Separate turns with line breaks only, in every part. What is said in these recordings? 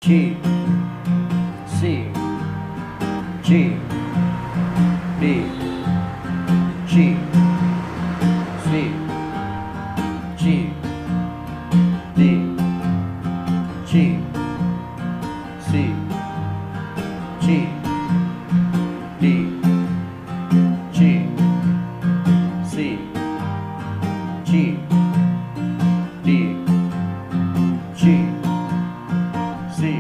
G, C, G, D, G, C, G, D, G, C, G, D, G, C, G, D, G, C,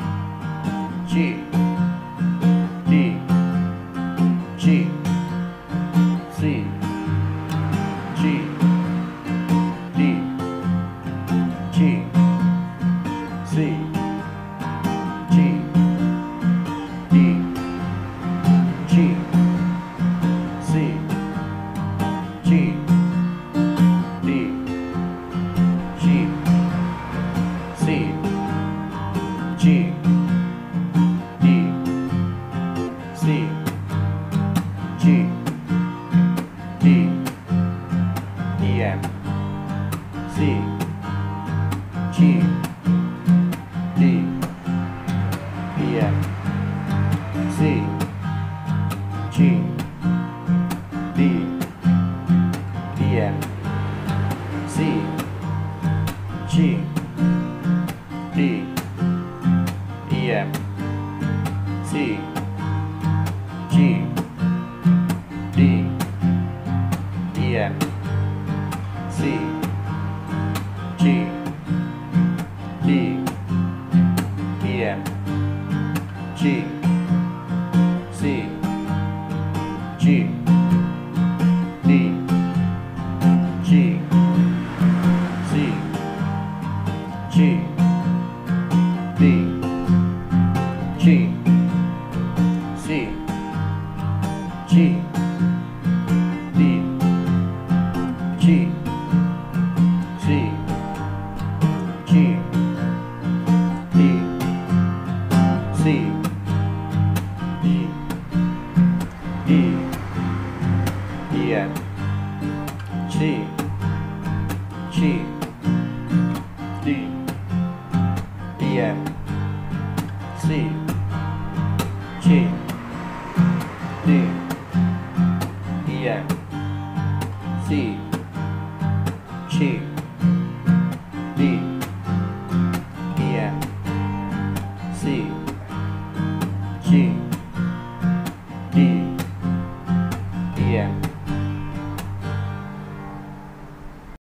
G, D, G, C, G, D, G, C, G, D, G, C, G, D, G, C, G, D, C, G, D, E, M, C, G, D, E, M, C, G, D, E, M, C, G, D, E, M, C, G, D, E, M, C, G, D, E, M, G, C, G, D, G, C, G, D, G, C, G, D, G, C, G, D, C, D, D, E, M, C, G, D, E, M, C,